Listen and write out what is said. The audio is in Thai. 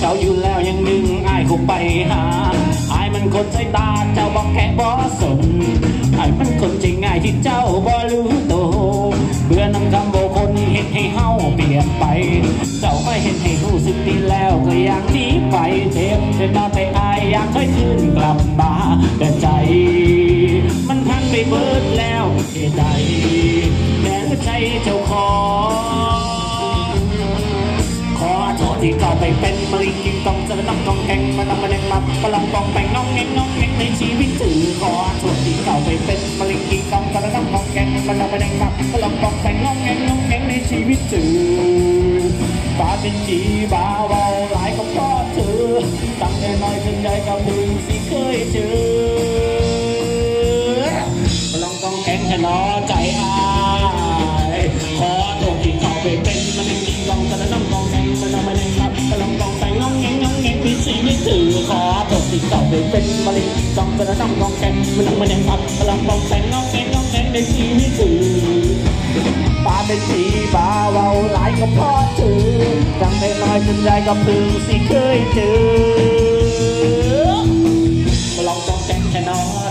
เก่าอยู่แล้วยังดึงอายเข้าไปหาอายมันคนใจตาเจ้าบอกแค่บ่สนอายมันคนใจง่ายที่เจ้าบ่รู้โตเบื่อนำคำโบคนเห็นให้เฮาเปลี่ยนไปเจ้าไม่เห็นให้รู้สึกดีแล้วก็อยากหนีไปเจ็บแต่นอนแต่อายอยากค่อยคืนกลับมาแต่ใจมันพังไปเบิดแล้วเหตุใดแม้ใจเจ้าขอโทษที่เข้าไปเป็นมะลิงกินกองจะต้องกองแกงมาทำมาแดงมาปลังกองแปงน้องเง่งน้องเง่งในชีวิตถือขอโทษที่เข้าไปเป็นมะลิงกินกองจะต้องกองแกงมาทำมาแดงมาปลังกองแปงน้องเง่งน้องเง่งในชีวิตถือบาเป็นจีบาเบาหลายก็เพราะเธอตั้งแต่น้อยจนใหญ่กับมึงสิเคยเจอปลังกองแกงชนะใจอายขอโทษที่เข้าไปเป็นมะลิงกินกองจะต้องกองแกงมาทำมาแดงมาปลังกองแปงน้องเง่งน้องเง่งในชีวิตถือขอโทษที่เข้าไปเป็นมะลิงกินกองจะต้องกองแกงมาทำมาแดงมาปลังกองแปงน้องเง่งน้องเง่งในชีวิตถือปาเป็นสีบาเบาหลายก็เพราะเธอตั้งแต่น้อยจนใหญ่ก็เพิ่งสิเคยเจอมาลองต้องแกงแค่น้อย